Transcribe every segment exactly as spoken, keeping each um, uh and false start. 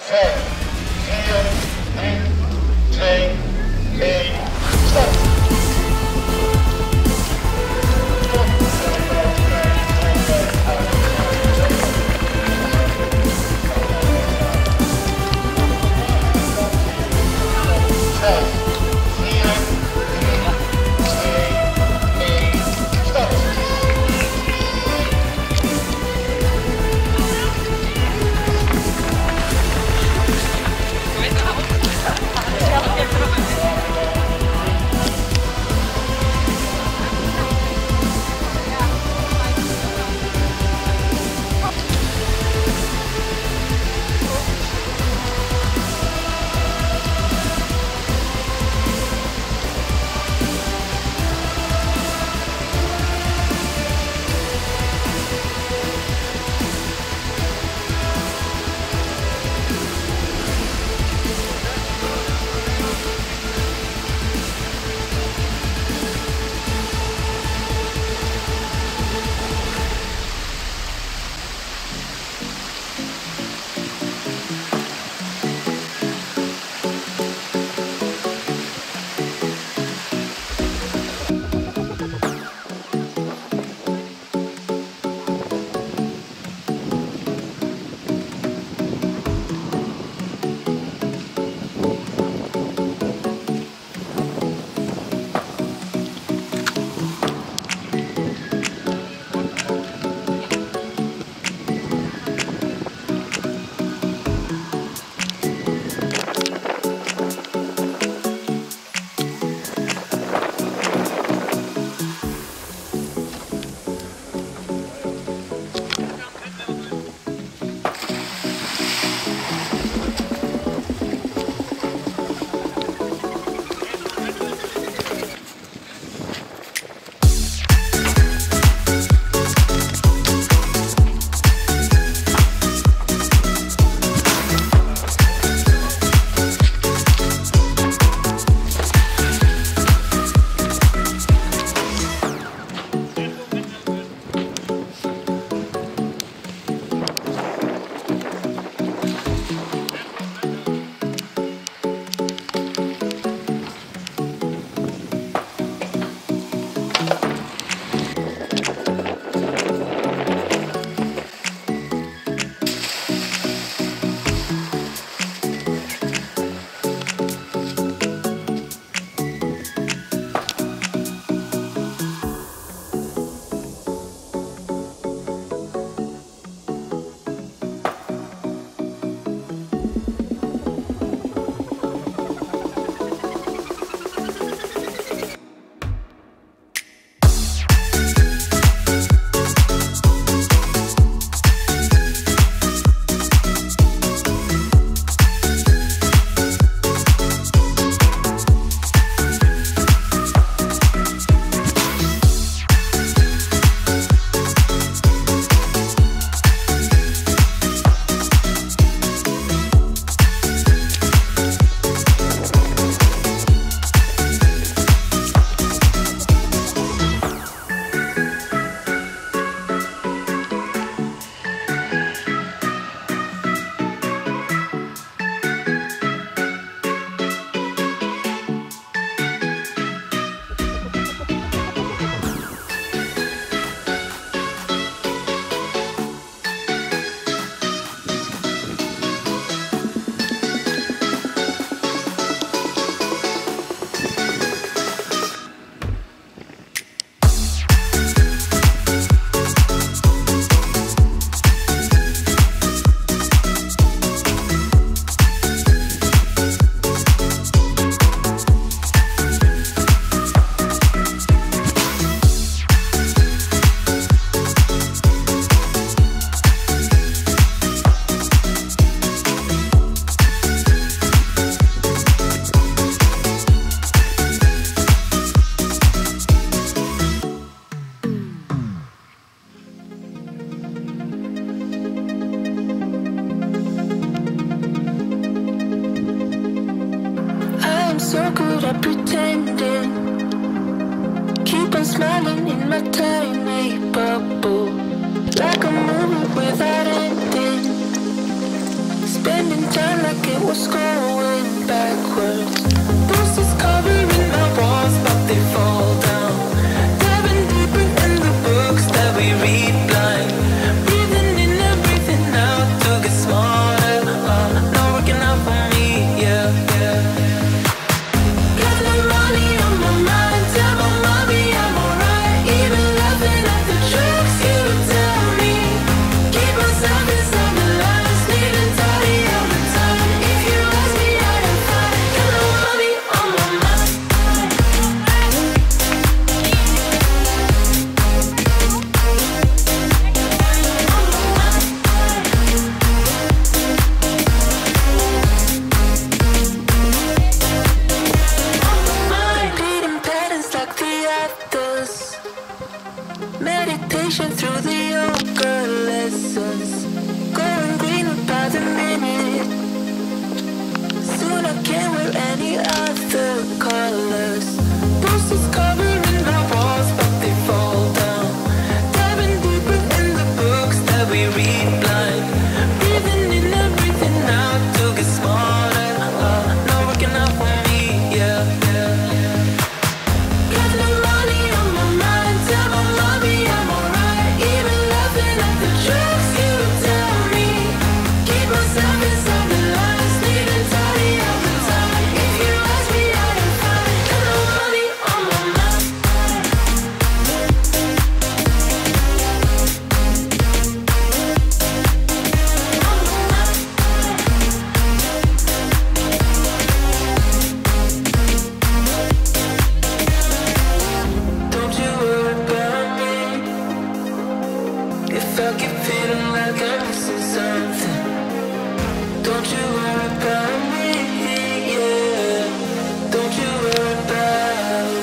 so good at pretending. Keep on smiling in my tiny bubble, like a movie without ending. Spending time like it was going backwards. Bruises covering my walls, but they fall down. Diving deeper in the books that we read blind. Breathing in and breathing out to get smarter. Uh, not working out for me, yeah, yeah. Got no money on my mind, tell my mommy I'm alright. Even laughing at the jokes you tell me. Keep myself inside the lines, needing tidy all the time. If you ask me, I am fine. Got no money on my mind. Repeating patterns like the others. Meditation through the yoga lessons. Going greener by the minute. Soon I can't wear any other colors. Bruises covering my walls, but they fall down. Diving deeper in the books that we read blind. Breathing in and breathing out to get smarter. Uh, not working out for me, yeah, yeah. Got no money on my mind, tell my mommy I'm alright. Even laughing at the jokes you tell me. Keep myself inside the lines, needing tidy all the time. If you ask me, I am fine. Got no money on my mind. Don't you worry about me. If I keep feeling like I'm missing something, don't you worry about me, yeah. Don't you worry about.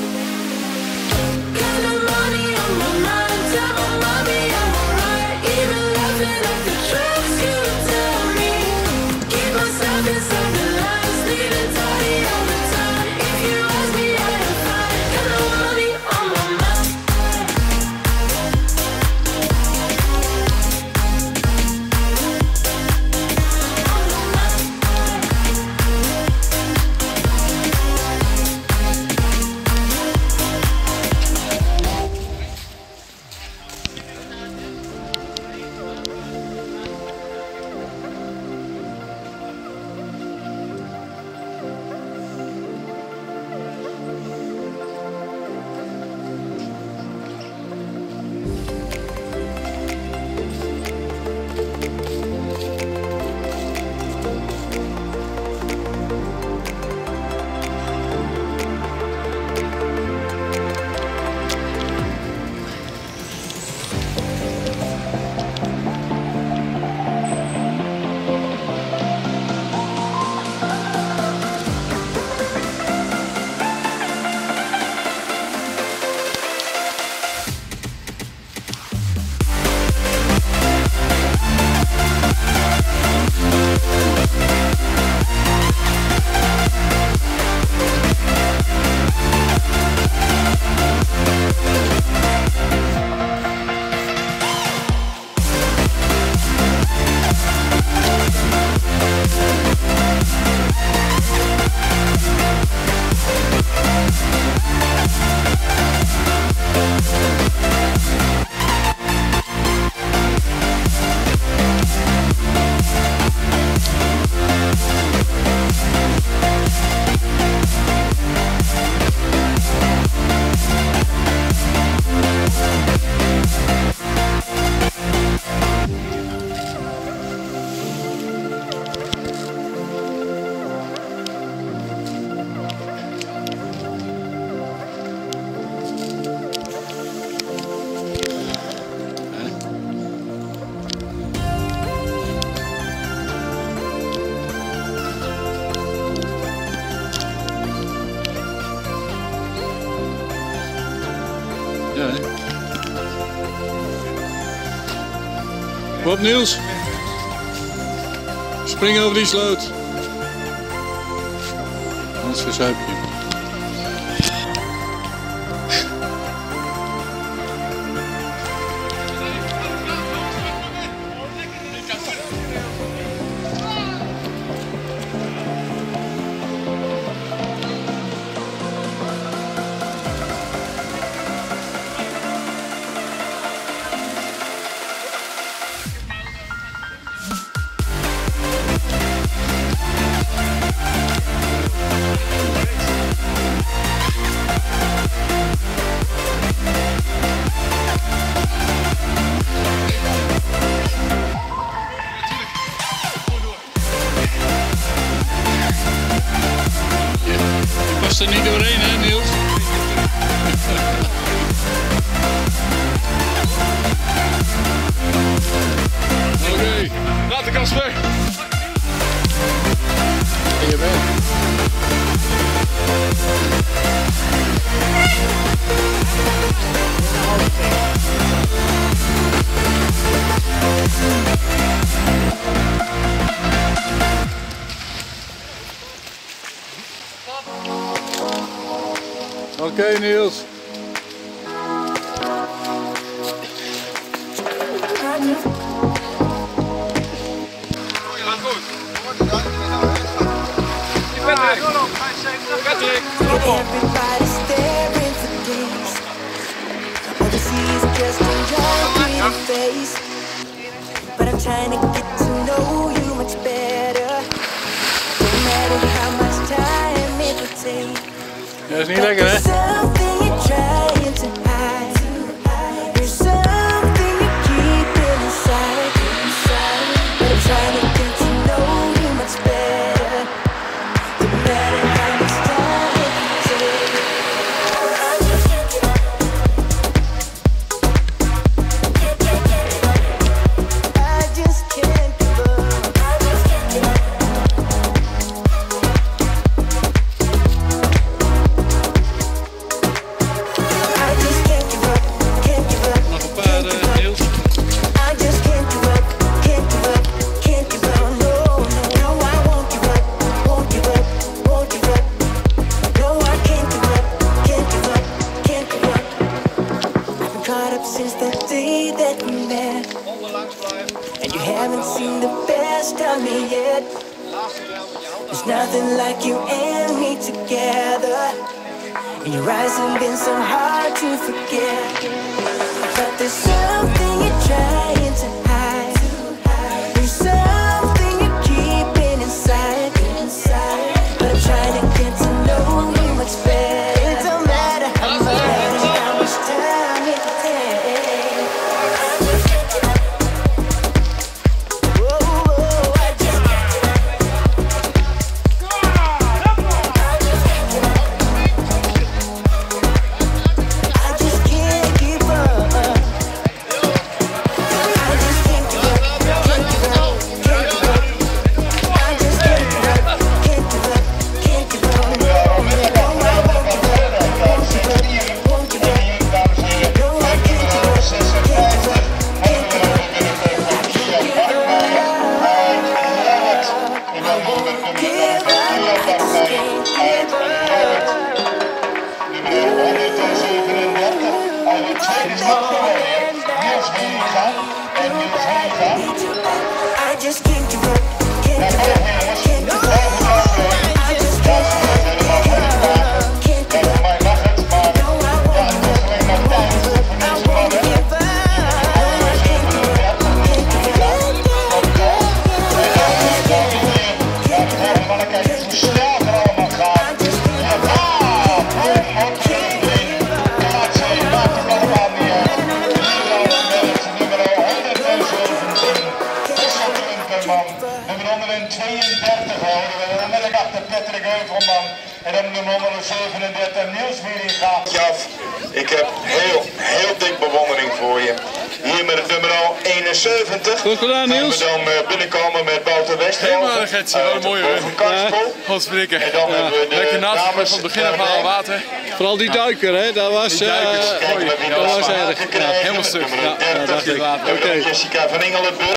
Got no money on my mind, tell my mommy I'm alright. Even laughing at the jokes you tell me. Keep myself inside the lines, needing tidy all the time. If you ask me, I am fine. Got no money on my mind. Ja, hè? Kom op, Niels. Spring over die sloot. Anders verzuip je. Je past er niet doorheen, hè Niels? Oké, okay. Laat de kast weg. En je bent. Oké okay, Niels. Everybody's staring for days. All they see is just a your face. But I'm trying to get to know you much better. No matter how much time it will take. Ja, is niet lekker, hè? Something you're trying to hide. There's something you're keeping inside. But I'm trying to get to know you much better. No matter how much time it will take. I just can't give up. I just can't give up. Since the day that we met, and you haven't seen the best of me yet. There's nothing like you and me together, and your eyes have been so hard to forget. But there's something you're trying to hide. There's something you're keeping inside. But I'm trying to get to know you much better. It don't matter how much, how much time it takes. I just can't give up, can't give up, can't give up. I just can't give up, can't give up. No, I won't give up, I won't give up. I can't give up, can't give up. I just can't give up, can't give up. I just can't give up, nummer tweeëndertig houden we onmiddellijk achter Patrick Heuvelman en dan de nummer zevenendertig Niels Wieringa. Af. Ik heb heel, heel dik bewondering voor je. Hier met het nummer eenenzeventig. Goed gedaan Niels. Gaan we dan uh, binnenkomen met Wouter Westerhoven. Helemaal een getje, wat een mooie Ja. Godverdikke. En dan ja. hebben we de lekker nat, van dames het begin af aan water. Vooral die duiker, hè? Dat was, Die duikers, uh, mooi. dat was erg. Ja, helemaal stuk. Ja, dertig, ja, dat is het water. Jessica van Engelenburg.